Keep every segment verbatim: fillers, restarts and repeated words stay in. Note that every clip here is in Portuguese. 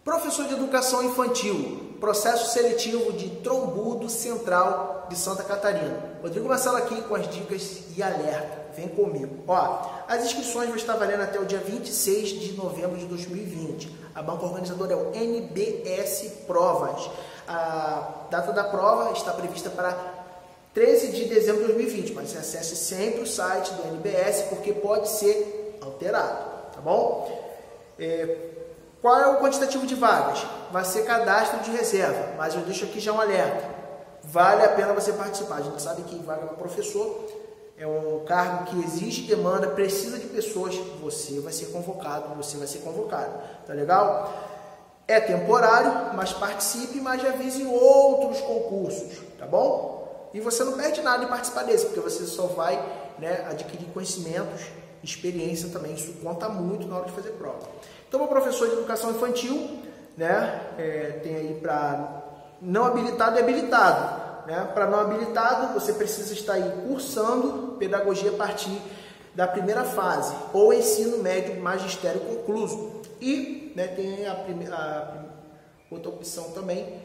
Professor de Educação Infantil, processo seletivo de Trombudo Central de Santa Catarina. Rodrigo Marcelo aqui com as dicas e alerta. Vem comigo. Ó, as inscrições vão estar valendo até o dia vinte e seis de novembro de dois mil e vinte. A banca organizadora é o N B S Provas. A data da prova está prevista para treze de dezembro de dois mil e vinte, mas você acesse sempre o site do N B S porque pode ser alterado, tá bom? É, qual é o quantitativo de vagas? Vai ser cadastro de reserva, mas eu deixo aqui já um alerta. Vale a pena você participar. A gente sabe que vaga para professor é um cargo que exige demanda, precisa de pessoas. Você vai ser convocado, você vai ser convocado. Tá legal? É temporário, mas participe, mas já avise outros concursos, tá bom? E você não perde nada em participar desse, porque você só vai, né, adquirir conhecimentos, experiência também. Isso conta muito na hora de fazer prova. Então, o professor de educação infantil, né, é, tem aí para não habilitado e habilitado. Né? Para não habilitado, você precisa estar aí cursando pedagogia a partir da primeira fase, ou ensino médio magistério concluso. E, né, tem a, primeira, a outra opção também,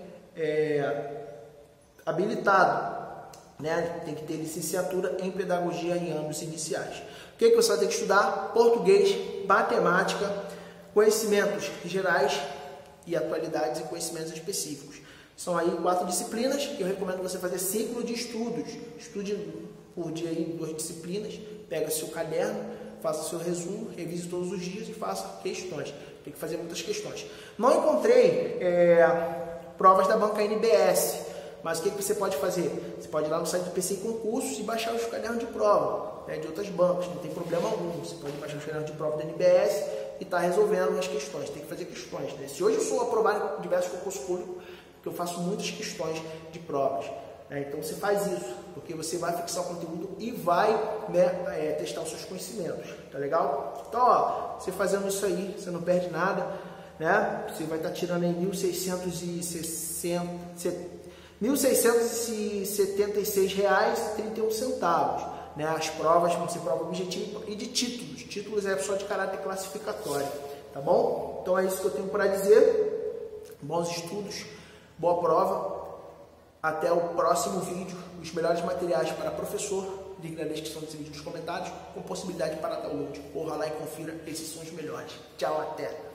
é, habilitado. Né? Tem que ter licenciatura em pedagogia em anos iniciais. O que, que você vai ter que estudar? Português, matemática, conhecimentos gerais e atualidades e conhecimentos específicos. São aí quatro disciplinas que eu recomendo você fazer ciclo de estudos. Estude por dia aí duas disciplinas, pega seu caderno, faça seu resumo, revise todos os dias e faça questões. Tem que fazer muitas questões. Não encontrei é, provas da banca N B S, mas o que, que você pode fazer? Você pode ir lá no site do P C I Concursos e baixar os cadernos de prova, né, de outras bancas, não tem problema algum. Você pode baixar os cadernos de prova da N B S e estar tá resolvendo as questões. Tem que fazer questões. Né? Se hoje eu sou aprovado em diversos concursos públicos, eu faço muitas questões de provas. Né? Então você faz isso, porque você vai fixar o conteúdo e vai, né, é, testar os seus conhecimentos. Tá legal? Então, ó, você fazendo isso aí, você não perde nada. Né? Você vai estar tirando aí mil seiscentos e setenta e seis reais e trinta e um centavos. Né? As provas vão ser prova objetiva e de títulos. Títulos é só de caráter classificatório. Tá bom? Então é isso que eu tenho para dizer. Bons estudos. Boa prova, até o próximo vídeo, os melhores materiais para professor, link na descrição desse vídeo nos comentários, com possibilidade para download. Corra lá e confira, esses são os melhores. Tchau, até!